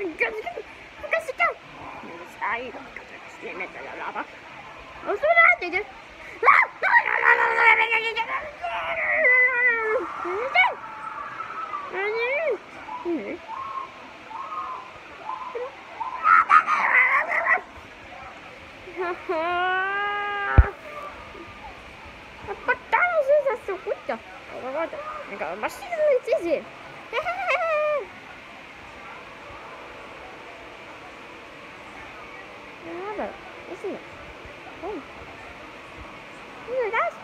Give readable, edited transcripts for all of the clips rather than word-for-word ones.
Ahí, le meto la lava. ¡No suena! Apertamos esa sucuita. Venga, más sí. Nada, es eso. Oh. ¿Verdad?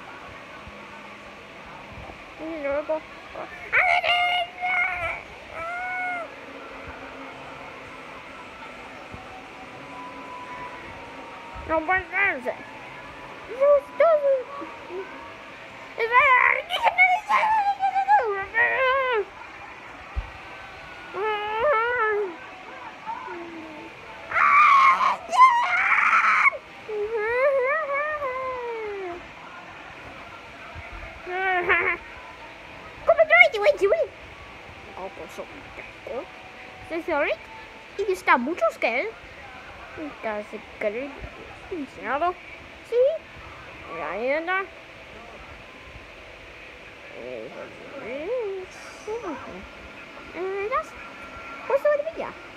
Y luego. No puede ser. Sorry, y está muchos que casi que enseñado, sí, ahí anda. Pues